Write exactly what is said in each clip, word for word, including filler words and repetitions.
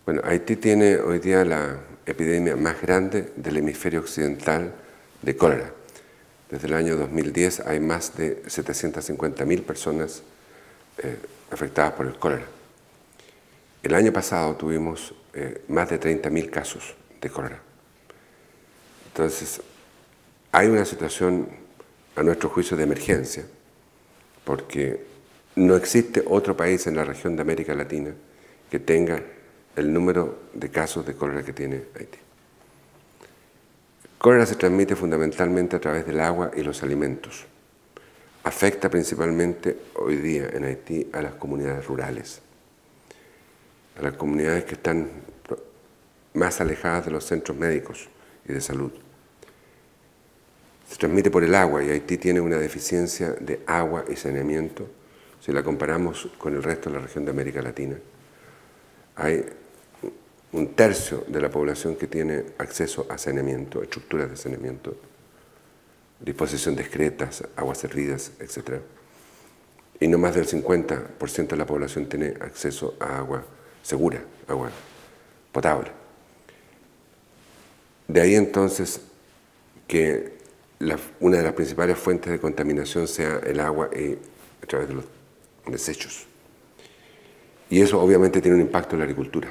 Bueno, Haití tiene hoy día la epidemia más grande del hemisferio occidental de cólera. Desde el año dos mil diez hay más de setecientas cincuenta mil personas eh, afectadas por el cólera. El año pasado tuvimos eh, más de treinta mil casos de cólera. Entonces, hay una situación, a nuestro juicio, de emergencia, porque no existe otro país en la región de América Latina que tenga el número de casos de cólera que tiene Haití. El cólera se transmite fundamentalmente a través del agua y los alimentos. Afecta principalmente hoy día en Haití a las comunidades rurales, a las comunidades que están más alejadas de los centros médicos y de salud. Se transmite por el agua y Haití tiene una deficiencia de agua y saneamiento si la comparamos con el resto de la región de América Latina. Hay un tercio de la población que tiene acceso a saneamiento, estructuras de saneamiento, disposición de excretas, aguas servidas, etcétera. Y no más del cincuenta por ciento de la población tiene acceso a agua segura, agua potable. De ahí entonces que la, una de las principales fuentes de contaminación sea el agua y a través de los desechos. Y eso obviamente tiene un impacto en la agricultura.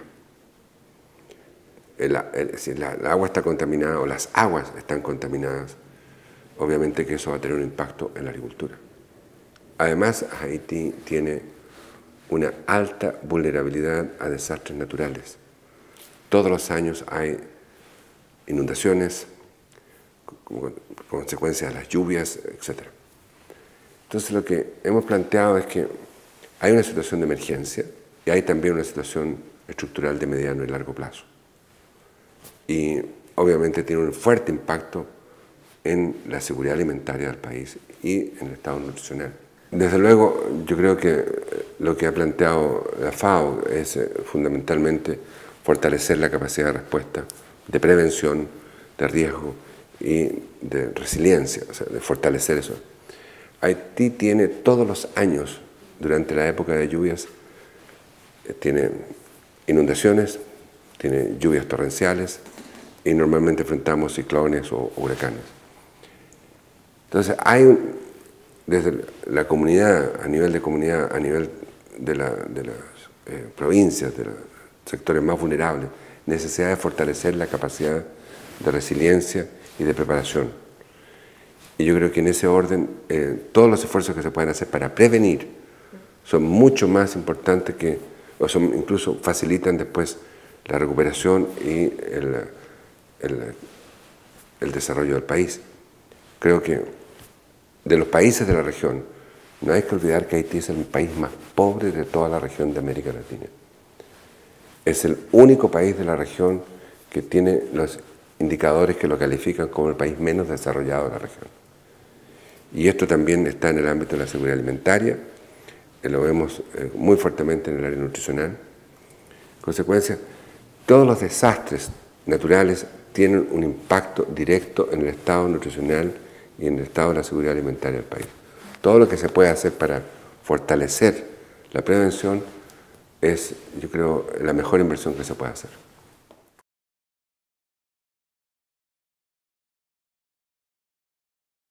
El, el, si la, la agua está contaminada o las aguas están contaminadas, obviamente que eso va a tener un impacto en la agricultura. Además, Haití tiene una alta vulnerabilidad a desastres naturales. Todos los años hay inundaciones, como consecuencia de las lluvias, etcétera. Entonces lo que hemos planteado es que hay una situación de emergencia y hay también una situación estructural de mediano y largo plazo. Y obviamente tiene un fuerte impacto en la seguridad alimentaria del país y en el estado nutricional. Desde luego, yo creo que lo que ha planteado la FAO es eh, fundamentalmente fortalecer la capacidad de respuesta, de prevención, de riesgo y de resiliencia, o sea, de fortalecer eso. Haití tiene todos los años, durante la época de lluvias, eh, tiene inundaciones, tiene lluvias torrenciales y normalmente enfrentamos ciclones o huracanes. Entonces hay un, desde la comunidad, a nivel de comunidad, a nivel de, la, de las eh, provincias, de los sectores más vulnerables, necesidad de fortalecer la capacidad de resiliencia y de preparación. Y yo creo que en ese orden, eh, todos los esfuerzos que se pueden hacer para prevenir son mucho más importantes que, o son, incluso facilitan después la recuperación y el, el, el desarrollo del país. Creo que de los países de la región, no hay que olvidar que Haití es el país más pobre de toda la región de América Latina. Es el único país de la región que tiene los indicadores que lo califican como el país menos desarrollado de la región. Y esto también está en el ámbito de la seguridad alimentaria, que lo vemos eh, muy fuertemente en el área nutricional. En consecuencia, todos los desastres naturales tienen un impacto directo en el estado nutricional y en el estado de la seguridad alimentaria del país. Todo lo que se puede hacer para fortalecer la prevención es, yo creo, la mejor inversión que se puede hacer.